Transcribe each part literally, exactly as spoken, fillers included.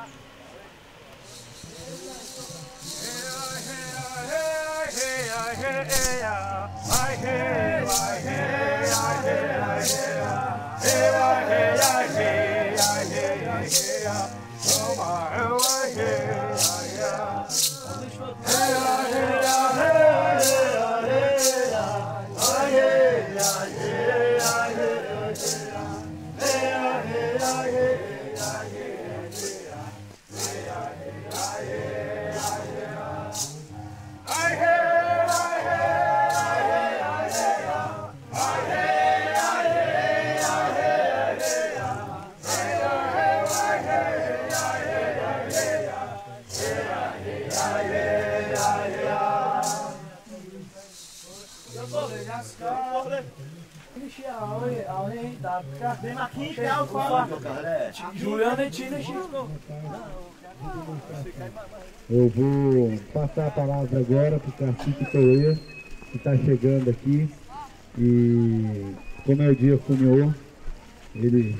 Eu vou passar a palavra agora para o Cacique Toê, que está chegando aqui. E como é o dia funil, ele...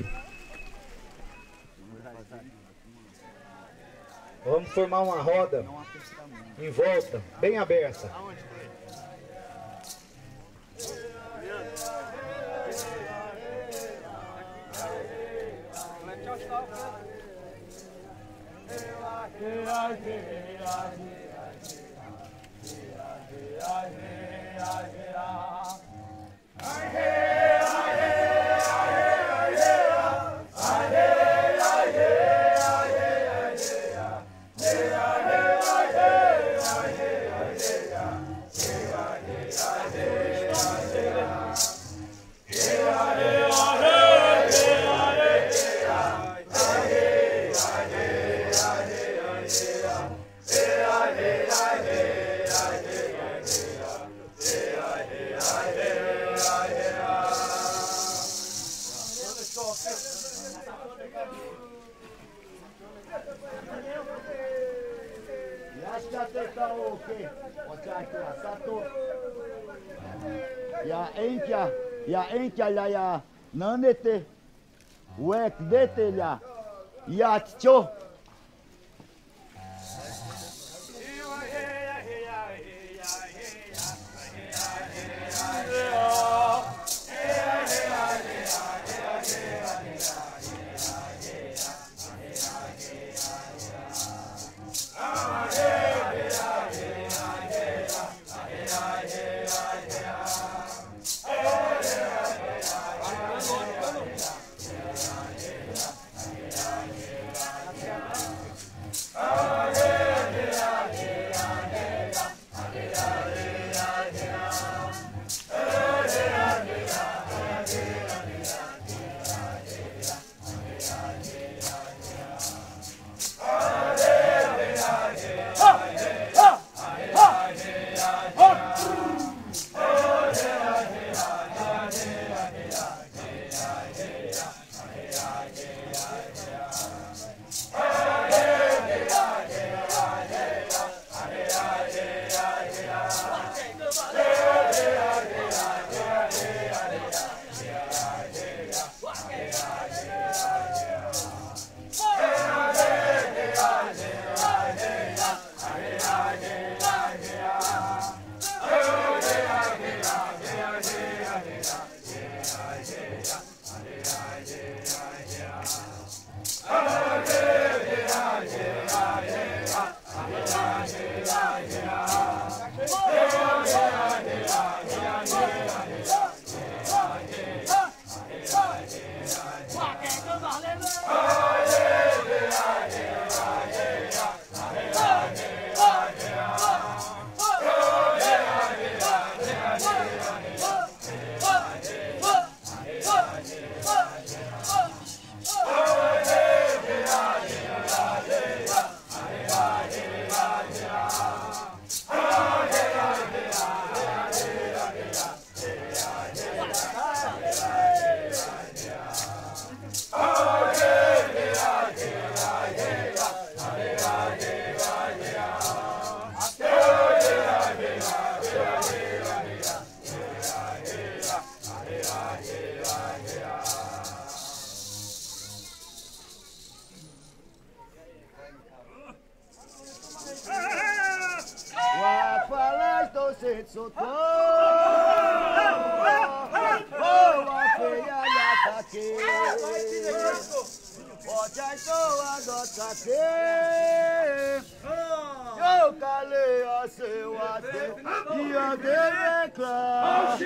Vamos formar uma roda em volta, bem aberta. Ja enkä, ja enkällä ja nanete, uek detellä, ja tjo. soltou. Boa feia já tá aqui. Pode a toa dota aqui. Eu calei a seu até e a deveclar.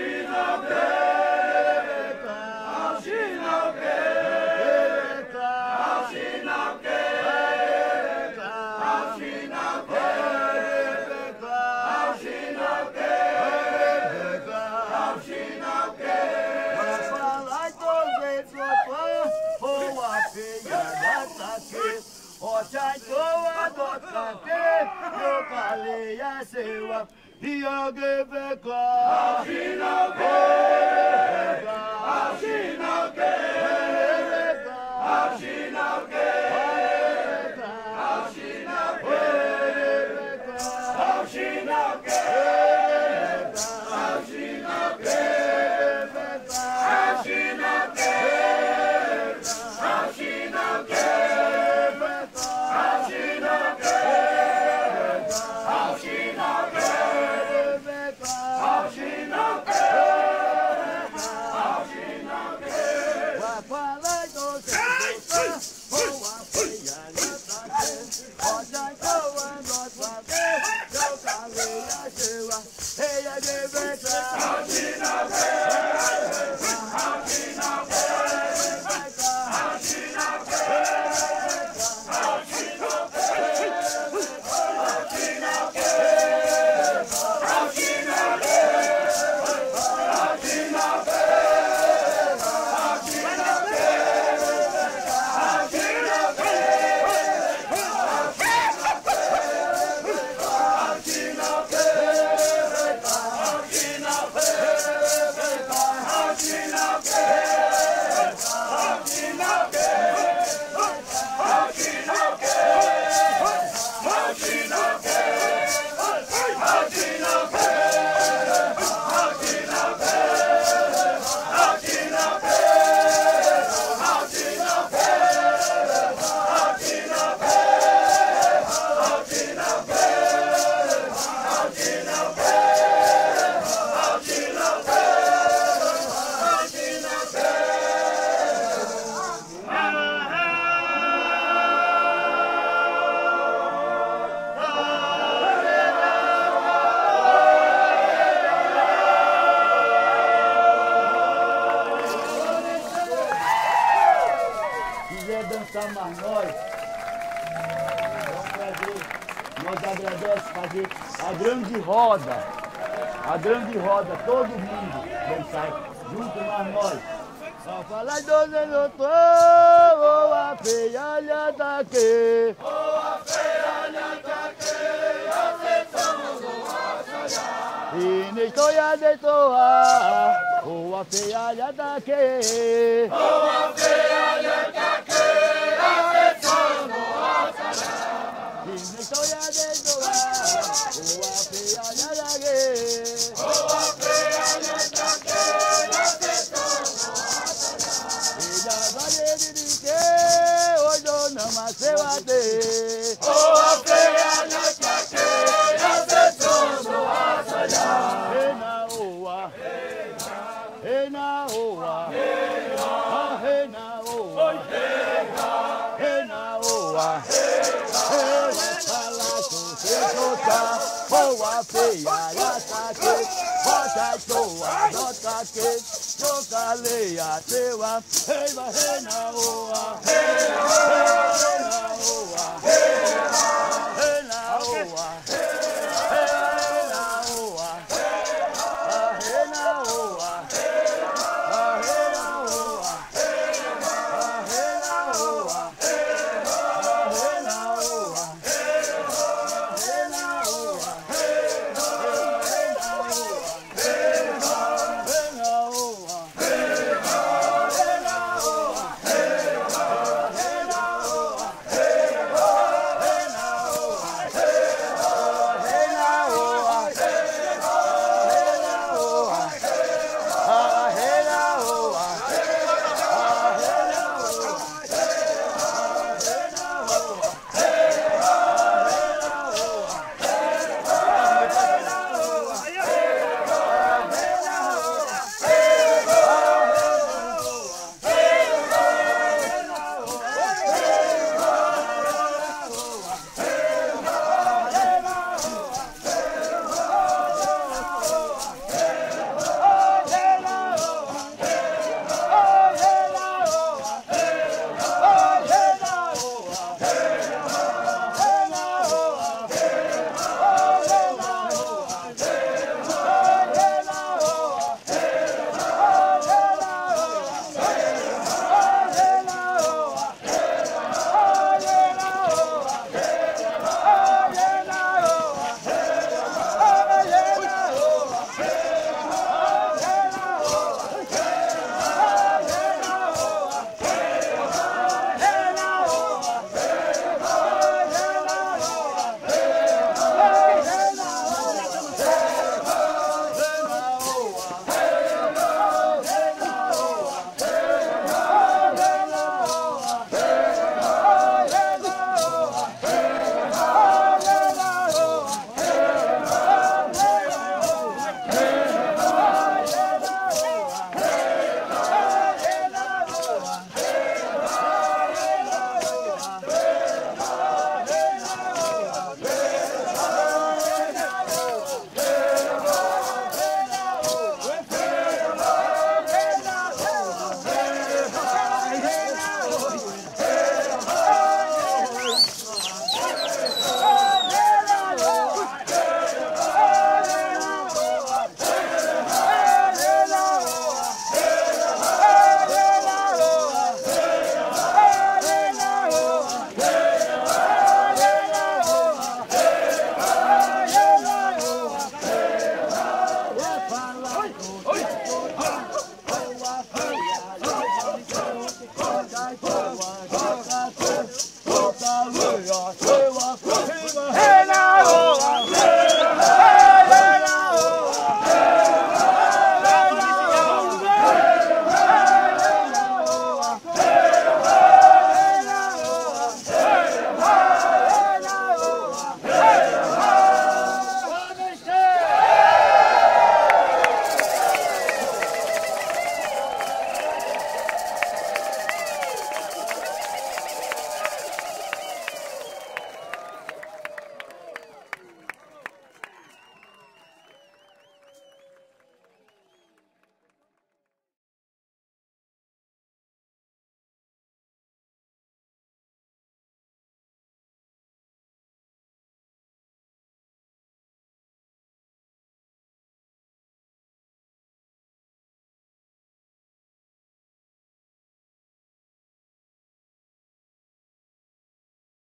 Eu calei a seua e eu gave claro. Dançar mais nós, é um prazer, nós agradecemos fazer a grande roda, a grande roda, todo mundo dançar junto mais nós. Só falar doze doutor, oh a feia já tá aqui, oh a feia já tá aqui, somos o e na história de toa, oh a feia já tá aqui, oh a feia já tá aqui. Boa feia, já tá aqui, bota a toa, bota aqui, eu calei a teua, ei, vai, rei na rua, rei na rua, rei na rua, rei na rua, rei na rua, rei na rua, rei na rua, rei na rua. Hey, Oi!